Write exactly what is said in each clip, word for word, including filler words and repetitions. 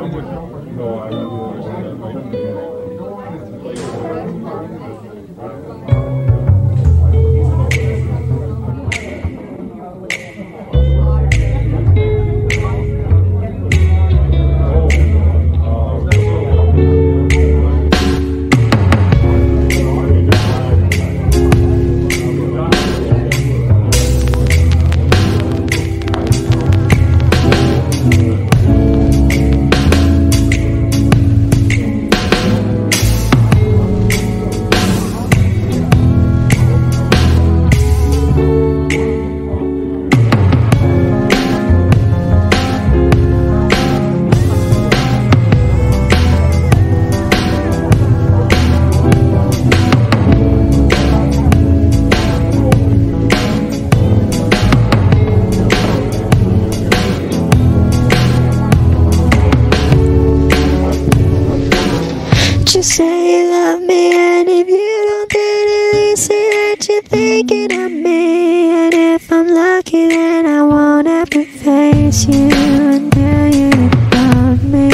Just say you love me, and if you don't, then at least say that you're thinking of me. And if I'm lucky, then I won't have to face you and tell you you love me.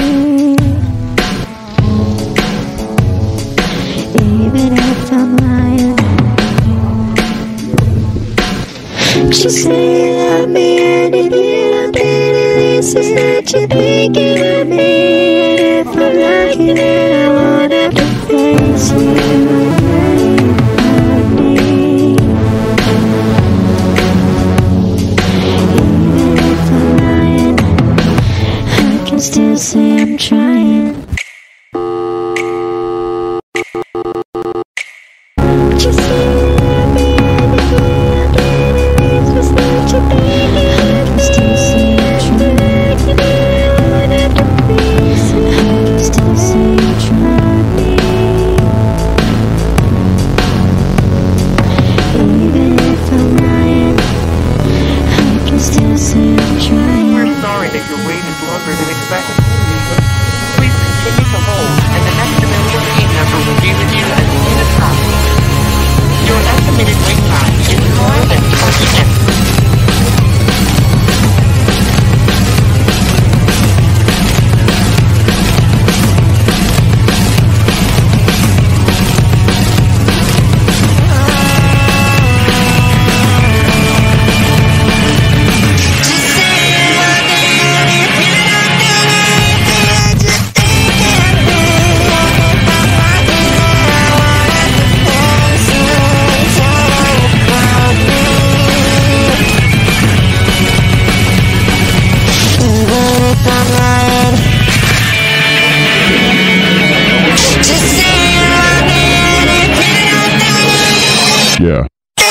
Even if I'm lying, just say you love me, and if you don't, then at least say that you're thinking of me. And if I'm lucky, then I won't have to face you and tell you you love me. Even if I'm lying, I can still say I'm trying. Just say you love me, and if you don't, then at least just that you're thinking of me. I can still say I'm trying. I won't have to face you. I can still say you tried me. Even if I'm lying, I can still say I'm trying. We're sorry that your wait is longer than expected. Please continue to hold, and the next available team member will be with you as soon as possible. Your estimated wait time is more than twenty minutes. Yeah.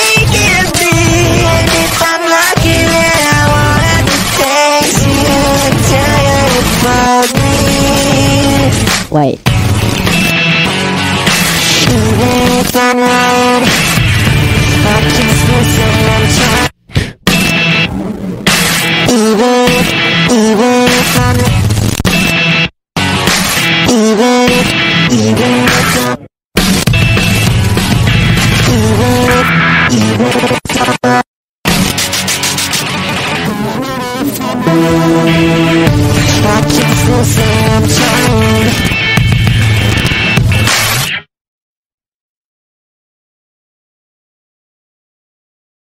Wait. Even if I'm lying, I can